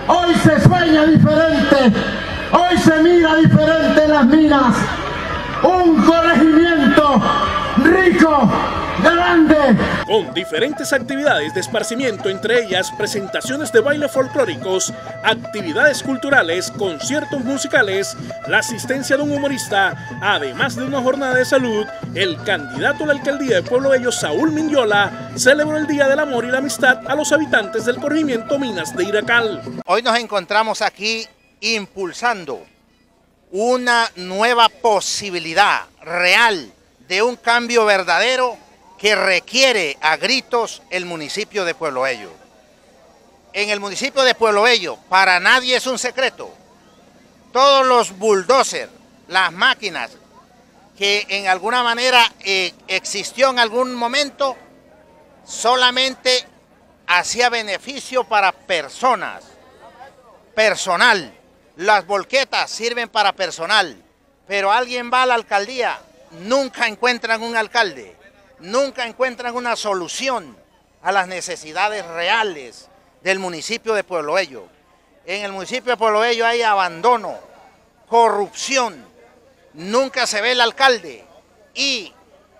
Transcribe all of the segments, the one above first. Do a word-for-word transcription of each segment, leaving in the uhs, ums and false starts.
Hoy se sueña diferente, hoy se mira diferente en las minas. Un corregimiento rico, grande. Con diferentes actividades de esparcimiento, entre ellas presentaciones de bailes folclóricos, actividades culturales, conciertos musicales, la asistencia de un humorista, además de una jornada de salud, el candidato a la alcaldía de Pueblo Bello, Saúl Mindiola, celebró el Día del Amor y la Amistad a los habitantes del corregimiento Minas de Iracal. Hoy nos encontramos aquí impulsando una nueva posibilidad real de un cambio verdadero que requiere a gritos el municipio de Pueblo Bello. En el municipio de Pueblo Bello, para nadie es un secreto, todos los bulldozers, las máquinas que en alguna manera eh, existió en algún momento, solamente hacía beneficio para personas, personal. Las volquetas sirven para personal, pero alguien va a la alcaldía, nunca encuentran un alcalde, nunca encuentran una solución a las necesidades reales del municipio de Pueblo Bello. En el municipio de Pueblo Bello hay abandono, corrupción, nunca se ve el alcalde y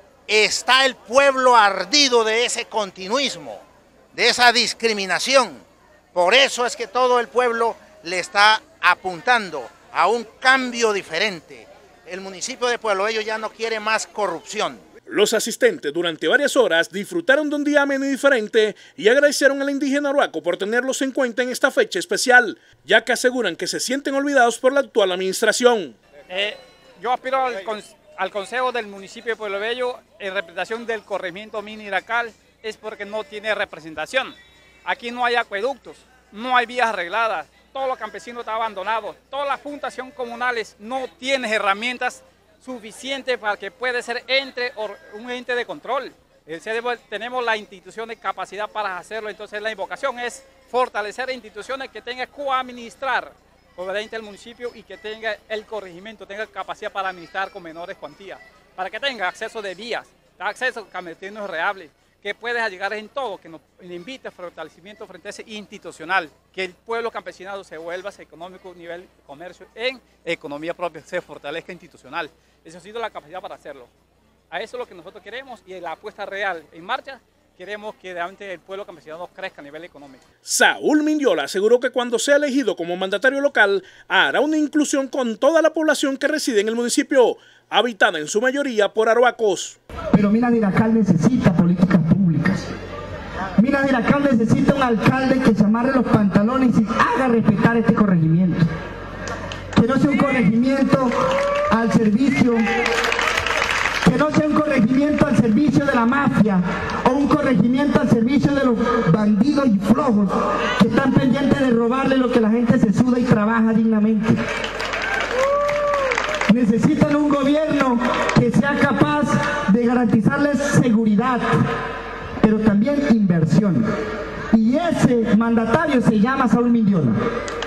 está el pueblo ardido de ese continuismo, de esa discriminación. Por eso es que todo el pueblo le está apuntando a un cambio diferente. El municipio de Pueblo Bello ya no quiere más corrupción. Los asistentes durante varias horas disfrutaron de un día ameno y diferente y agradecieron a la indígena Arhuaco por tenerlos en cuenta en esta fecha especial, ya que aseguran que se sienten olvidados por la actual administración. Eh, yo aspiro al, al Consejo del municipio de Pueblo Bello en representación del corregimiento Mina Iracal, es porque no tiene representación. Aquí no hay acueductos, no hay vías arregladas, todos los campesinos están abandonados, todas las fundaciones comunales no tienen herramientas suficientes para que pueda ser ente, un ente de control. Tenemos la institución de capacidad para hacerlo, entonces la invocación es fortalecer instituciones que tengan que administrar obviamente el municipio y que tenga el corregimiento, tenga capacidad para administrar con menores cuantías, para que tenga acceso de vías, acceso a campesinos reales, que pueda llegar en todo, que nos invite a fortalecimiento frente a ese institucional, que el pueblo campesinado se vuelva económico a nivel de comercio en economía propia, se fortalezca institucional. Esa ha sido la capacidad para hacerlo. A eso es lo que nosotros queremos y la apuesta real en marcha, queremos que realmente el pueblo campesinado crezca a nivel económico. Saúl Mindiola aseguró que cuando sea elegido como mandatario local, hará una inclusión con toda la población que reside en el municipio, habitada en su mayoría por arhuacos. Pero Minas de Iracal necesita políticas públicas. Minas de Iracal necesita un alcalde que se amarre los pantalones y haga respetar este corregimiento. Que no sea un corregimiento al servicio, que no sea un corregimiento al servicio de la mafia o un corregimiento al servicio de los bandidos y flojos que están pendientes de robarle lo que la gente se suda y trabaja dignamente. Necesitan un gobierno que sea capaz de garantizarles seguridad, pero también inversión. Y ese mandatario se llama Saúl Mindiola.